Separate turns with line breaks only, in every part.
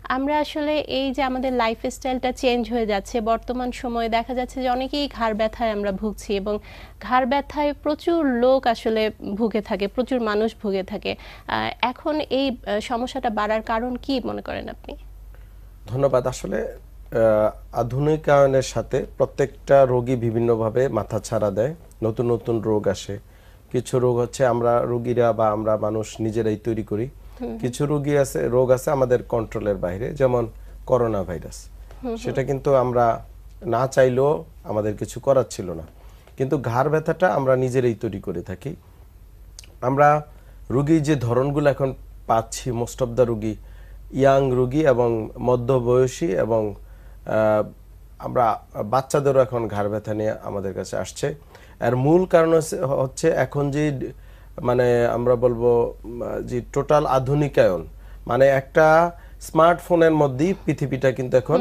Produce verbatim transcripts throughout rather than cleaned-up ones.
আমরা আসলে এই যে আমাদের লাইফস্টাইলটা চেঞ্জ হয়ে যাচ্ছে, বর্তমান সময়ে দেখা যাচ্ছে যে অনেকেই ঘাড় ব্যথায় আমরা ভুগছি, এবং ঘাড় ব্যথায় প্রচুর লোক আসলে ভুগে থাকে, প্রচুর মানুষ ভুগে থাকে। এখন এই সমস্যাটা বাড়ার কারণ কি মনে করেন আপনি?
ধন্যবাদ। আসলে আধুনিকায়নের সাথে প্রত্যেকটা রোগী বিভিন্নভাবে মাথা ছাড়া দেয়, নতুন নতুন রোগ আসে। কিছু রোগ হচ্ছে আমরা রোগীরা বা আমরা মানুষ নিজেরাই তৈরি করি, কিছু রোগী আছে রোগ আছে আমাদের কন্ট্রোলের বাইরে, যেমন করোনা ভাইরাস। সেটা কিন্তু আমরা না চাইলেও আমাদের কিছু করার ছিল না, কিন্তু ঘাড় ব্যথাটা আমরা নিজেরাই তৈরি করে থাকি। আমরা রোগীর যে ধরনগুলো এখন পাচ্ছি, মোস্ট অফ দ্য রোগী ইয়াং রোগী এবং মধ্যবয়সী, এবং আমরা বাচ্চাদেরও এখন ঘাড় ব্যথা নিয়ে আমাদের কাছে আসছে। আর মূল কারণ হচ্ছে এখন যে মানে আমরা বলবো যে টোটাল আধুনিকায়ন, মানে একটা স্মার্টফোনের মধ্যেই পৃথিবীটা কিন্তু এখন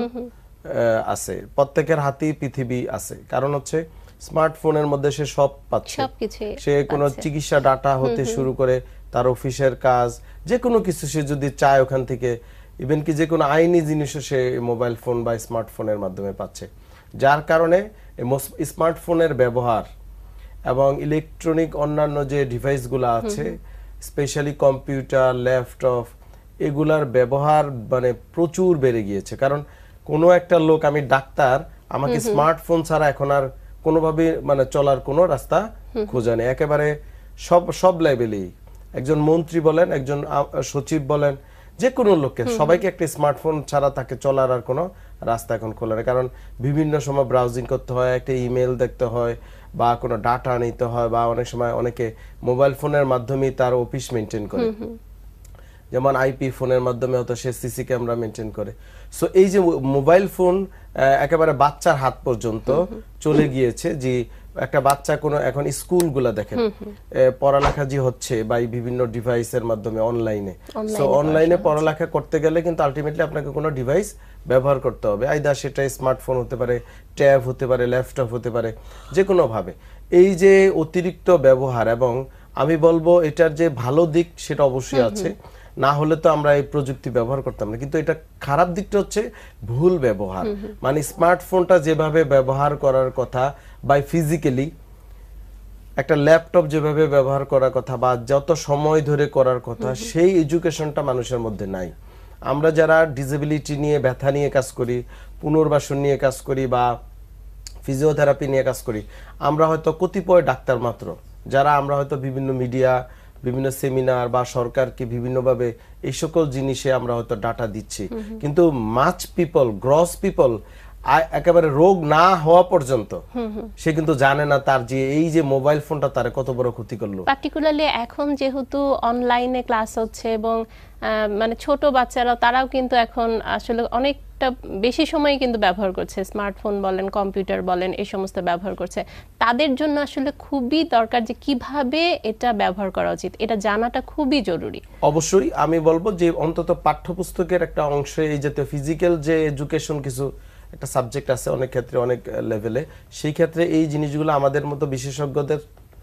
আছে, প্রত্যেকের হাতেই পৃথিবী আছে। কারণ হচ্ছে স্মার্টফোনের মধ্যে সে সব পাচ্ছে, সে কোনো চিকিৎসা ডাটা হতে শুরু করে তার অফিসের কাজ, যে কোনো কিছু সে যদি চায় ওখান থেকে, ইভেন কি যে কোনো আইনি জিনিসও সে মোবাইল ফোন বা স্মার্টফোনের মাধ্যমে পাচ্ছে। যার কারণে স্মার্টফোনের ব্যবহার এবং ইলেকট্রনিক অন্যান্য যে ডিভাইসগুলো আছে, স্পেশালি কম্পিউটার, ল্যাপটপ, এগুলার ব্যবহার মানে প্রচুর বেড়ে গিয়েছে। কারণ কোনো একটা লোক, আমি ডাক্তার, আমাকে স্মার্টফোন ছাড়া এখন আর কোনোভাবে মানে চলার কোনো রাস্তা খোঁজা নেই। একেবারে সব সব লেভেলেই, একজন মন্ত্রী বলেন, একজন সচিব বলেন, যে কোনো লোককে, সবাইকে একটা স্মার্টফোন ছাড়া তাকে চলার আর কোনো রাস্তা এখন খোলা নেই। কারণ বিভিন্ন সময় ব্রাউজিং করতে হয়, একটা ইমেল দেখতে হয়, বা কোনো ডাটা নিতে হয়, বা অনেক সময় অনেকে মোবাইল ফোনের মাধ্যমে তার অফিস মেনটেন করে, যেমন আইপি ফোনের মাধ্যমে হয়তো সে সিসি ক্যামেরা মেনটেন করে। সো এই যে মোবাইল ফোন একেবারে বাচ্চার হাত পর্যন্ত চলে গিয়েছে, যে একটা বাচ্চা কোনো এখন স্কুলগুলো দেখেন পড়ালেখা যে হচ্ছে বা বিভিন্ন ডিভাইসের মাধ্যমে অনলাইনে, সো অনলাইনে পড়ালেখা করতে গেলে কিন্তু আলটিমেটলি আপনাকে কোনো ডিভাইস ব্যবহার করতে হবে, আইদার সেটা স্মার্টফোন হতে পারে, ট্যাব হতে পারে, ল্যাপটপ হতে পারে, যে কোনোভাবে। এই যে অতিরিক্ত ব্যবহার, এবং আমি বলবো এটার যে ভালো দিক সেটা অবশ্যই আছে, না হলে তো আমরা এই প্রযুক্তি ব্যবহার করতাম না। কিন্তু এটা খারাপ দিকটা হচ্ছে ভুল ব্যবহার। মানে স্মার্টফোনটা যেভাবে ব্যবহার করার কথা, বা ফিজিক্যালি একটা ল্যাপটপ যেভাবে ব্যবহার করার কথা, বা যত সময় ধরে করার কথা, সেই এডুকেশনটা মানুষের মধ্যে নাই। আমরা যারা ডিসেবিলিটি নিয়ে, ব্যথা নিয়ে কাজ করি, পুনর্বাসন নিয়ে কাজ করি, বা ফিজিওথেরাপি নিয়ে কাজ করি, আমরা হয়তো কতিপয় ডাক্তার মাত্র, যারা আমরা হয়তো বিভিন্ন মিডিয়া, বিভিন্ন সেমিনার বা সরকারকে বিভিন্নভাবে এই সকল জিনিসে আমরা হয়তো ডাটা দিচ্ছি, কিন্তু মাচ পিপল, গ্রস পিপল, একেবারে রোগ না হওয়া পর্যন্ত সে কিন্তু জানে না তার যে এই যে মোবাইল ফোনটা তার কত বড় ক্ষতি করলো।
পার্টিকুলারলি এখন যেহেতু অনলাইনে ক্লাস হচ্ছে, এবং মানে ছোট বাচ্চারা তারাও কিন্তু এখন আসলে অনেকটা বেশি সময় কিন্তু ব্যবহার করছে, স্মার্টফোন বলেন, কম্পিউটার বলেন, এই সমস্ত ব্যবহার করছে। তাদের জন্য আসলে খুবই দরকার যে কিভাবে এটা ব্যবহার করা উচিত, এটা জানাটা খুবই জরুরি।
অবশ্যই আমি বলবো যে অন্তত পাঠ্যপুস্তকের একটা অংশে এই জাতীয় ফিজিক্যাল যে এডুকেশন কিছু একটা সাবজেক্ট আছে অনেক ক্ষেত্রে, অনেক লেভেলে, সেই ক্ষেত্রে এই জিনিসগুলো আমাদের মতো বিশেষজ্ঞদের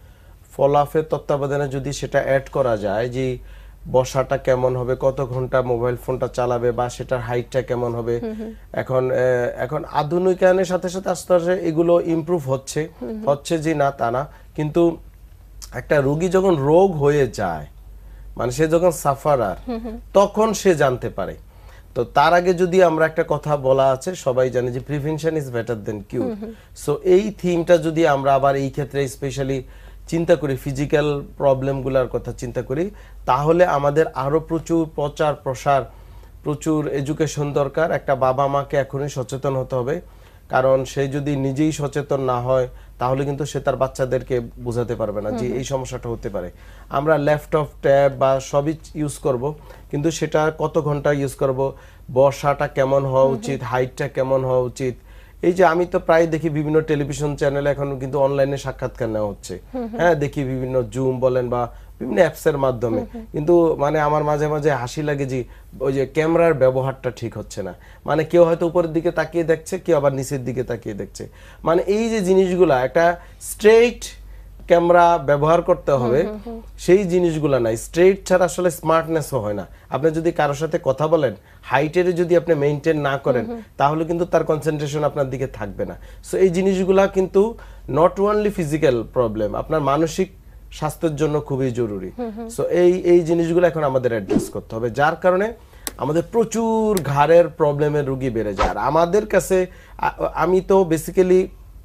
ফলাফের তত্ত্বাবধানে যদি সেটা অ্যাড করা যায়, যে বসাটা কেমন হবে, কত ঘন্টা মোবাইল ফোনটা চালাবে, বা সেটার হাইটটা কেমন হবে। এখন এখন আধুনিকায়নের সাথে সাথে আস্তে আস্তে এগুলো ইমপ্রুভ হচ্ছে হচ্ছে যে না তা না, কিন্তু একটা রোগী যখন রোগ হয়ে যায়, মানে সে যখন সাফারার, তখন সে জানতে পারে। তো তার আগে যদি আমরা একটা কথা বলা আছে, সবাই জানে যে prevention is better than cure. So এই থিমটা যদি আমরা আবার এই ক্ষেত্রে স্পেশালি চিন্তা করি, ফিজিক্যাল প্রবলেমগুলোর কথা চিন্তা করি, তাহলে আমাদের আরো প্রচুর প্রচার প্রসার, প্রচুর এডুকেশন দরকার। একটা বাবা মাকে এখনই সচেতন হতে হবে, কারণ সে যদি নিজেই সচেতন না হয় তাহলে কিন্তু সে তার বাচ্চাদেরকে বোঝাতে পারবে না যে এই সমস্যাটা হতে পারে। আমরা ল্যাপটপ, ট্যাব বা সবই ইউজ করব, কিন্তু সেটা কত ঘন্টা ইউজ করব, বসাটা কেমন হওয়া উচিত, হাইটটা কেমন হওয়া উচিত। এই যে আমি তো প্রায় দেখি বিভিন্ন টেলিভিশন চ্যানেলে এখন কিন্তু অনলাইনে সাক্ষাৎকার নেওয়া হচ্ছে, হ্যাঁ দেখি বিভিন্ন জুম বলেন বা বিভিন্ন অ্যাপসের মাধ্যমে, কিন্তু মানে আমার মাঝে মাঝে হাসি লাগে যে ওই যে ক্যামেরার ব্যবহারটা ঠিক হচ্ছে না। মানে কেউ হয়তো উপরের দিকে তাকিয়ে দেখছে, কেউ আবার নিচের দিকে তাকিয়ে দেখছে। মানে এই যে জিনিসগুলা একটা স্ট্রেইট ক্যামেরা ব্যবহার করতে হবে সেই জিনিসগুলো নাই। স্ট্রেট ছাড়া আসলে স্মার্টনেসও হয় না। আপনি যদি কারোর সাথে কথা বলেন, হাইটের যদি আপনি মেইনটেইন না করেন, তাহলে কিন্তু তার কনসেন্ট্রেশন আপনার দিকে থাকবে না। সো এই জিনিসগুলা কিন্তু নট ওনলি ফিজিক্যাল প্রবলেম, আপনার মানসিক স্বাস্থ্যের জন্য খুবই জরুরি। সো এই এই জিনিসগুলো এখন আমাদের অ্যাড্রেস করতে হবে, যার কারণে আমাদের প্রচুর ঘাড়ের প্রবলেমের রোগী বেড়ে যায়। আর আমাদের কাছে, আমি তো বেসিক্যালি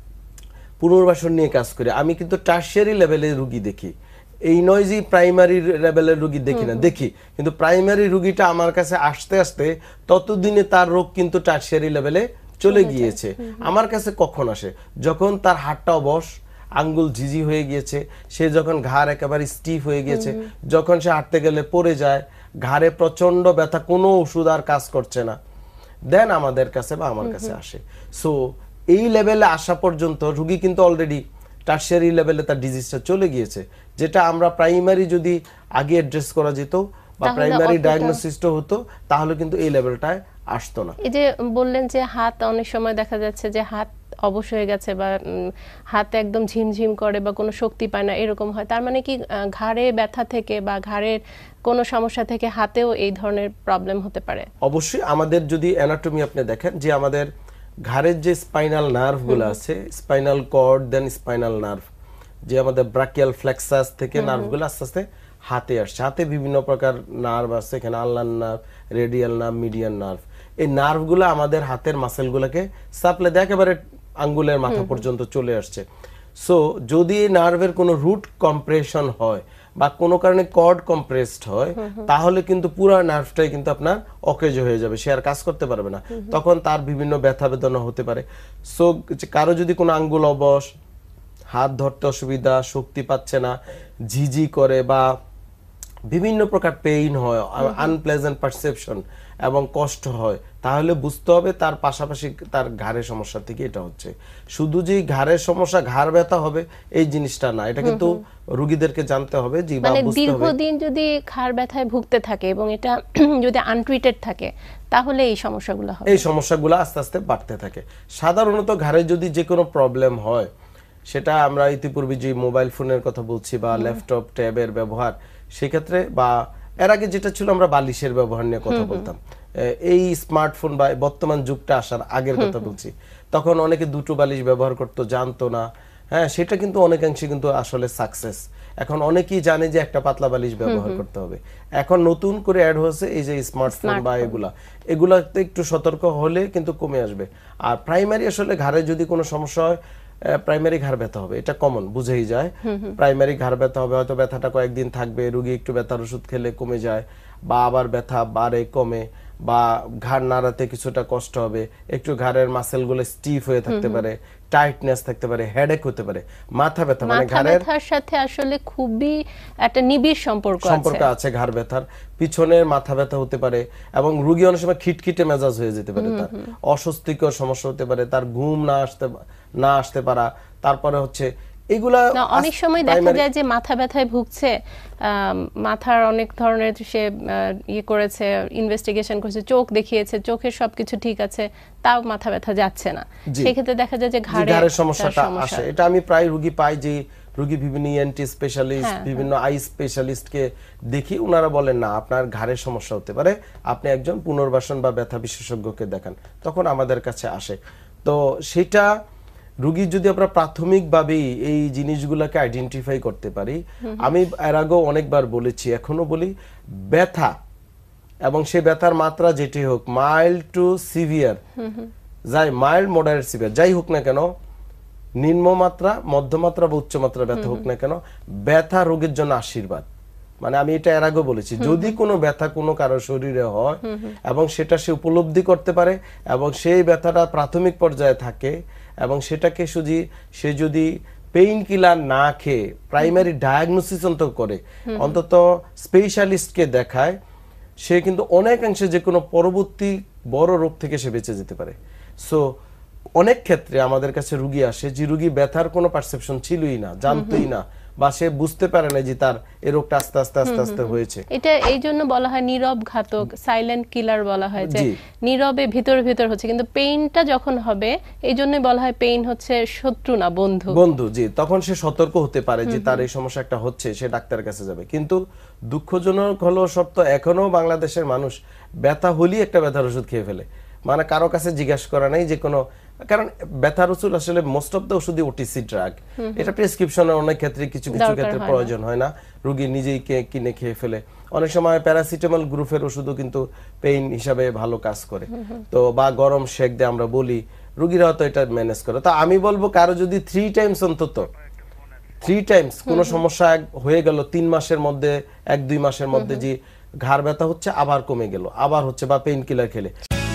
পুনর্বাসন নিয়ে কাজ করি, আমি কিন্তু টার্সিয়ারি লেভেলের রোগী দেখি, এই নয় যে প্রাইমারি লেভেলের রোগী দেখি না, দেখি, কিন্তু প্রাইমারি রোগীটা আমার কাছে আসতে আসতে ততদিনে তার রোগ কিন্তু টার্সিয়ারি লেভেলে চলে গিয়েছে। আমার কাছে কখন আসে? যখন তার হাতটা অবশ, আঙ্গুল ঝিঝি হয়ে গিয়েছে, সে যখন ঘাড় একেবারে স্টিফ হয়ে গিয়েছে, যখন সে হাঁটতে গেলে পড়ে যায়, ঘাড়ে প্রচন্ড ব্যথা, কোনো ওষুধ আর কাজ করছে না, দেন আমাদের কাছে বা আমার কাছে আসে। সো এই লেভেলে আসা পর্যন্ত রোগী কিন্তু অলরেডি টার্সিয়ারি লেভেলে তার ডিজিজটা চলে গিয়েছে, যেটা আমরা প্রাইমারি যদি আগে অ্যাড্রেস করা যেত বা প্রাইমারি ডায়াগনোসিসটা হতো, তাহলে কিন্তু এই লেভেলটায় আসতো না।
এই যে বললেন যে হাত অনেক সময় দেখা যাচ্ছে যে হাত অবশ হয়ে গেছে বা হাতে একদম ঝিমঝিম করে বা কোনো শক্তি পায় না, এরকম হয়, তার মানে কি ঘাড়ে ব্যথা থেকে বা ঘাড়ের কোনো সমস্যা থেকে হাতেও এই ধরনের প্রবলেম হতে পারে?
অবশ্যই। আমাদের যদি অ্যানাটমি আপনি দেখেন, যে আমাদের ঘাড়ের যে স্পাইনাল নার্ভগুলো আছে, spinal cord, then spinal nerve, যে আমাদের ব্রাকিয়াল ফ্লেক্সাস থেকে নার্ভগুলো আস্তে আস্তে হাতে আসছে। হাতে বিভিন্ন প্রকার নার্ভ আছে, এখানে ulnar nerve, radial nerve, median nerve. এই নার্ভগুলো আমাদের হাতের মাসেলগুলোকে সাপ্লাই দেয়, একেবারে আঙ্গুলের মাথা পর্যন্ত চলে আসছে। সো যদি এই নার্ভের কোনো রুট কম্প্রেশন হয় বা কোনো কারণে কর্ড কম্প্রেসড হয়, তাহলে কিন্তু পুরো নার্ভটাই কিন্তু আপনার অকেজ হয়ে যাবে, সে আর কাজ করতে পারবে না, তখন তার বিভিন্ন ব্যথা বেদনা হতে পারে। সো কারো যদি কোনো আঙ্গুল অবশ, হাত ধরতে অসুবিধা, শক্তি পাচ্ছে না, ঝিঝি করে বা বিভিন্ন প্রকার পেইন হয়, আনপ্লেজেন্ট পারসেপশন এবং কষ্ট হয়, তাহলে বুঝতে হবে তার পাশাপাশি তার ঘাড়ের সমস্যা থেকে এটা হচ্ছে। শুধু যে ঘাড়ের সমস্যা, ঘাড় ব্যথা হবে এই জিনিসটা না, এটা কিন্তু রোগীদেরকে জানতে হবে যে বা বুঝতে হবে।
দীর্ঘদিন যদি ঘাড় ব্যথায় ভুগতে থাকে এবং এটা যদি আনট্রিটেড থাকে, তাহলে এই সমস্যাগুলো হবে,
এই সমস্যাগুলো আস্তে আস্তে বাড়তে থাকে। সাধারণত ঘাড়ে যদি যে কোনো প্রবলেম হয়, সেটা আমরা ইতিপূর্বে যে মোবাইল ফোনের কথা বলছি বা ল্যাপটপ ট্যাবের ব্যবহার, সেক্ষেত্রে বা এর আগে যেটা ছিল আমরা বালিশের ব্যবহার নিয়ে কথা বলতাম, এই স্মার্টফোন বা বর্তমান যুগটা আসার আগের কথা বলছি, তখন অনেকে দুটো বালিশ ব্যবহার করতো, জানতো না। হ্যাঁ, সেটা কিন্তু অনেকাংশে কিন্তু আসলে সাকসেস। এখন অনেকেই জানে যে একটা পাতলা বালিশ ব্যবহার করতে হবে। এখন নতুন করে অ্যাড হয়েছে এই যে স্মার্টফোন বা এগুলা, এগুলাতে একটু সতর্ক হলে কিন্তু কমে আসবে। আর প্রাইমারি আসলে ঘাড়ে যদি কোনো সমস্যা হয়, প্রাইমারি ঘাড় ব্যথা হবে, এটা কমন, বুঝেই যায়। প্রাইমারি ঘাড় ব্যথা হবে, হয়তো ব্যথাটা কয়েকদিন থাকবে, রোগী একটু ব্যথার ওষুধ খেলে কমে যায়, বা আবার ব্যথা বাড়ে কমে, বা ঘাড় নাড়াতে কিছুটা কষ্ট হবে, একটু ঘাড়ের মাসেলগুলো স্টিফ হয়ে থাকতে পারে, টাইটনেস থাকতে পারে, হেডেক হতে পারে। মাথা ব্যথা মানে ঘাড়ের
ব্যথার সাথে আসলে খুবই একটা নিবিড় সম্পর্ক আছে
সম্পর্ক আছে ঘাড় ব্যথার। পিছনের মাথা ব্যথা হতে পারে এবং রোগী অনেক সময় খিটখিটে মেজাজ হয়ে যেতে পারে, তার অস্বস্তিকর সমস্যা হতে পারে, তার ঘুম না আসতে না আসতে পারা। তারপরে হচ্ছে এগুলা
অনেক সময় দেখা যায় যে মাথা ব্যথায় ভুগছে, মাথার অনেক ধরনের সে ইয়ে করেছে, ইনভেস্টিগেশন করেছে, চোখ দেখিয়েছে, চোখের সবকিছু ঠিক আছে, তাও মাথা ব্যথা যাচ্ছে না, সেক্ষেত্রে দেখা যায় যে ঘাড়ের
সমস্যাটা আসে। এটা আমি প্রায় রোগী পাই যে রোগী বিভিন্ন ইএনটি স্পেশালিস্ট, বিভিন্ন আই স্পেশালিস্টকে দেখি, ওনারা বলেন না আপনার ঘাড়ের সমস্যা হতে পারে, আপনি একজন পুনর্বাসন বা ব্যথা বিশেষজ্ঞকে দেখান, তখন আমাদের কাছে আসে। তো সেটা রোগী যদি আমরা প্রাথমিকভাবেই এই জিনিসগুলোকে আইডেন্টিফাই করতে পারি, আমি এর আগেও অনেকবার বলেছি, এখনো বলি, ব্যথা এবং সেই ব্যথার মাত্রা যেটি হোক, মাইল্ড টু সিভিয়ার, যাই মাইল্ড মডারেট সিভিয়ার যাই হোক না কেন, নিম্নমাত্রা, মধ্যমাত্রা বা উচ্চমাত্রা ব্যথা হোক না কেন, ব্যথা রোগের জন্য আশীর্বাদ। মানে আমি এটা এর আগেও বলেছি, যদি কোনো ব্যথা কোনো কারো শরীরে হয় এবং সেটা সে উপলব্ধি করতে পারে এবং সেই ব্যথাটা প্রাথমিক পর্যায়ে থাকে এবং সেটাকে শুধু সে যদি পেইন কিলার না খেয়ে প্রাইমারি ডায়াগনোসিস অন্তত করে, অন্তত স্পেশালিস্টকে দেখায়, সে কিন্তু অনেকাংশে যে কোনো পরবর্তী বড় রোগ থেকে সে বেঁচে যেতে পারে। সো অনেক ক্ষেত্রে আমাদের কাছে রুগী আসে যে রুগী ব্যথার কোনো পারসেপশন ছিলই না, জানতোই না, বা সে বুঝতে পারে না যে তার এই রোগটা আস্তে আস্তে আস্তে আস্তে হয়েছে।
এটা এই জন্য বলা হয় নীরব ঘাতক, সাইলেন্ট কিলার বলা হয়, যে নীরবে ভিতর ভিতর হচ্ছে, কিন্তু পেইনটা যখন হবে এই জন্য বলা হয় পেইন হচ্ছে শত্রু না বন্ধু।
বন্ধু, জি, তখন সে সতর্ক হতে পারে যে তার এই সমস্যা একটা হচ্ছে, সে ডাক্তারের কাছে যাবে। কিন্তু দুঃখজনক হলো সত্য, এখনো বাংলাদেশের মানুষ ব্যথা হলেই একটা ব্যথার ওষুধ খেয়ে ফেলে, মানে কারো কাছে জিজ্ঞাসা করা নাই যে কোনো, কারণ ব্যথার ওষুধ আসলে মোস্ট অফ দ্য ওষুধই ওটিসি ড্রাগ, এটা প্রেসক্রিপশনের অনেক ক্ষেত্রে কিছু কিছু ক্ষেত্রে প্রয়োজন হয় না, রোগী নিজেই কিনে খেয়ে ফেলে। অনেক সময় প্যারাসিটামল গ্রুপের ওষুধও কিন্তু পেইন হিসাবে ভালো কাজ করে, তো বা গরম শেক দিয়ে আমরা বলি, রোগীরা তো এটা ম্যানেজ করে। তো আমি বলবো কারো যদি থ্রি টাইমস অন্তত থ্রি টাইমস কোনো সমস্যা হয়ে গেল তিন মাসের মধ্যে, এক দুই মাসের মধ্যে, যে ঘাড় ব্যথা হচ্ছে আবার কমে গেল, আবার হচ্ছে, বা পেইন কিলার খেলে।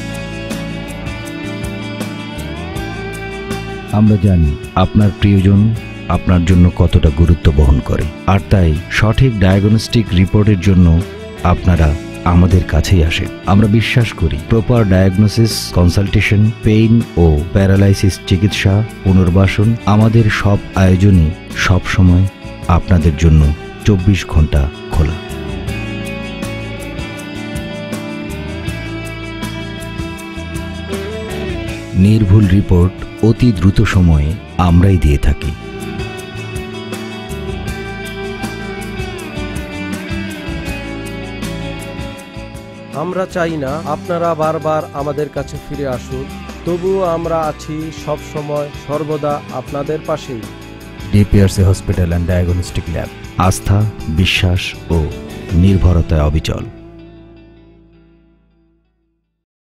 আমরা জানি আপনার প্রিয়জন আপনার জন্য কতটা গুরুত্ব বহন করে, আর তাই সঠিক ডায়াগনস্টিক রিপোর্টের জন্য আপনারা আমাদের কাছেই আসেন। আমরা বিশ্বাস করি প্রপার ডায়াগনোসিস, কনসালটেশন, পেইন ও প্যারালাইসিস চিকিৎসা, পুনর্বাসন, আমাদের সব আয়োজনই সব সময় আপনাদের জন্য চব্বিশ ঘন্টা খোলা। নির্ভুল রিপোর্ট অতি দ্রুত সময়ে আমরাই দিয়ে থাকি।
আমরা চাই না আপনারা বারবার আমাদের কাছে ফিরে আসুন, তবুও আমরা আছি সব সময় সর্বদা আপনাদের পাশেই।
DPRC hospital and diagnostic lab, আস্থা, বিশ্বাস ও নির্ভরতায় অবিচল।